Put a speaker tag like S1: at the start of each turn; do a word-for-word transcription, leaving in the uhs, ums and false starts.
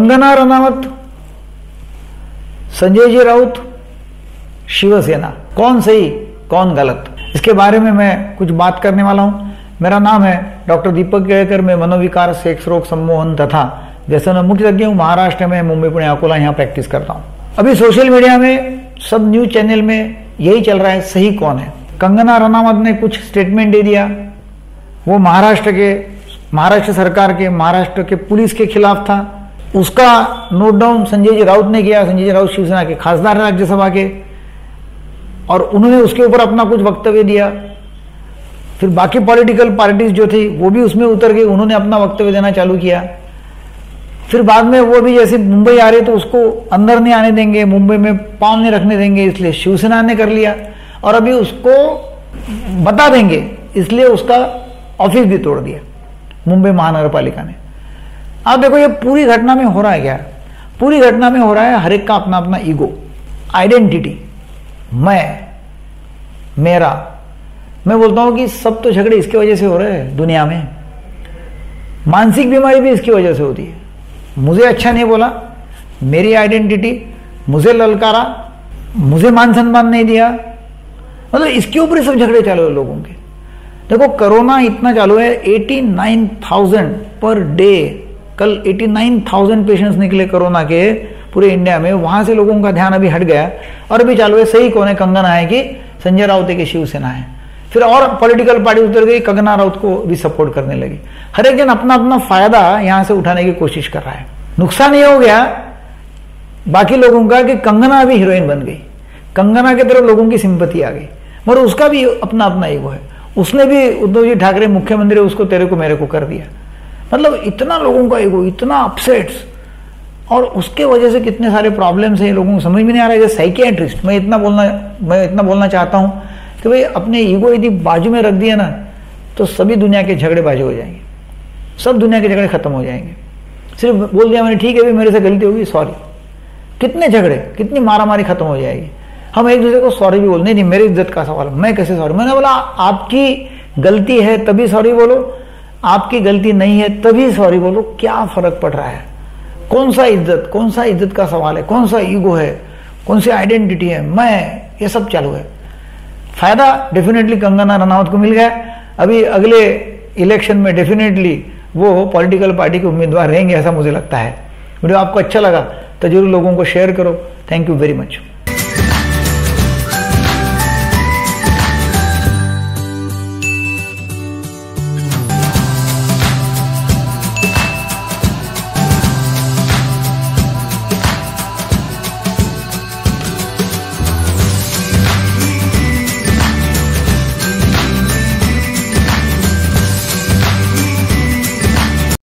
S1: कंगना रनावत, संजय जी राउत, शिवसेना, कौन सही कौन गलत, इसके बारे में मैं कुछ बात करने वाला हूं। मेरा नाम है डॉक्टर दीपक केळकर। मैं मनोविकार, सेक्स रोग, सम्मोहन तथा व्यसन मुख्यज्ञ हूँ। महाराष्ट्र में मुंबई, पुणे, अकोला यहाँ प्रैक्टिस करता हूँ। अभी सोशल मीडिया में, सब न्यूज चैनल में यही चल रहा है, सही कौन है। कंगना रनावत ने कुछ स्टेटमेंट दे दिया, वो महाराष्ट्र के महाराष्ट्र सरकार के महाराष्ट्र के पुलिस के खिलाफ था। उसका नोट डाउन संजय जी राउत ने किया। संजय जी राउत शिवसेना के खासदार हैं राज्यसभा के, और उन्होंने उसके ऊपर अपना कुछ वक्तव्य दिया। फिर बाकी पॉलिटिकल पार्टीज जो थी वो भी उसमें उतर गई, उन्होंने अपना वक्तव्य देना चालू किया। फिर बाद में वो भी जैसे मुंबई आ रहे तो उसको अंदर नहीं आने देंगे, मुंबई में पांव नहीं रखने देंगे, इसलिए शिवसेना ने कर लिया। और अभी उसको बता देंगे इसलिए उसका ऑफिस भी तोड़ दिया मुंबई महानगर पालिका ने। आप देखो ये पूरी घटना में हो रहा है क्या? पूरी घटना में हो रहा है हर एक का अपना अपना ईगो, आइडेंटिटी, मैं, मेरा। मैं बोलता हूं कि सब तो झगड़े इसकी वजह से हो रहे हैं दुनिया में। मानसिक बीमारी भी इसकी वजह से होती है। मुझे अच्छा नहीं बोला, मेरी आइडेंटिटी, मुझे ललकारा, मुझे मान सम्मान नहीं दिया, मतलब इसके ऊपर सब झगड़े चालू है लोगों के। देखो कोरोना इतना चालू है, नवासी हज़ार पर डे, कल नवासी हज़ार पेशेंट्स निकले कोरोना के पूरे इंडिया में। वहां से लोगों का ध्यान अभी हट गया और अभी चालू है सही कौन है, कंगना है कि संजय राउत की शिवसेना है। फिर और पॉलिटिकल पार्टी उतर गई, कंगना राउत को भी सपोर्ट करने लगी। हर एक जन अपना अपना फायदा यहां से उठाने की कोशिश कर रहा है। नुकसान ये हो गया बाकी लोगों का कि कंगना भी हीरोइन बन गई, कंगना की तरफ लोगों की सिंपैथी आ गई, मगर उसका भी अपना अपना ईगो है। उसने भी उद्धव जी ठाकरे मुख्यमंत्री, उसको तेरे को मेरे को कर दिया। मतलब इतना लोगों का ईगो, इतना अपसेट्स, और उसके वजह से कितने सारे प्रॉब्लम्स हैं लोगों को समझ में नहीं आ रहा है। जैसे साइकियाट्रिस्ट, मैं इतना बोलना मैं इतना बोलना चाहता हूं कि भाई अपने ईगो यदि बाजू में रख दिया ना तो सभी दुनिया के झगड़े बाजू हो जाएंगे, सब दुनिया के झगड़े खत्म हो जाएंगे। सिर्फ बोल दिया मैंने ठीक है भाई मेरे से गलती होगी, सॉरी, कितने झगड़े, कितनी मारामारी खत्म हो जाएगी। हम एक दूसरे को सॉरी भी बोल, नहीं नहीं मेरी इज्जत का सवाल, मैं कैसे सॉरी। मैंने बोला आपकी गलती है तभी सॉरी बोलो, आपकी गलती नहीं है तभी सॉरी बोलो, क्या फर्क पड़ रहा है। कौन सा इज्जत, कौन सा इज्जत का सवाल है, कौन सा ईगो है, कौन सी आइडेंटिटी है, मैं, ये सब चालू है। फायदा डेफिनेटली कंगना रनावत को मिल गया। अभी अगले इलेक्शन में डेफिनेटली वो पॉलिटिकल पार्टी के उम्मीदवार रहेंगे, ऐसा मुझे लगता है। वीडियो आपको अच्छा लगा तो जरूर लोगों को शेयर करो। Thank you very much.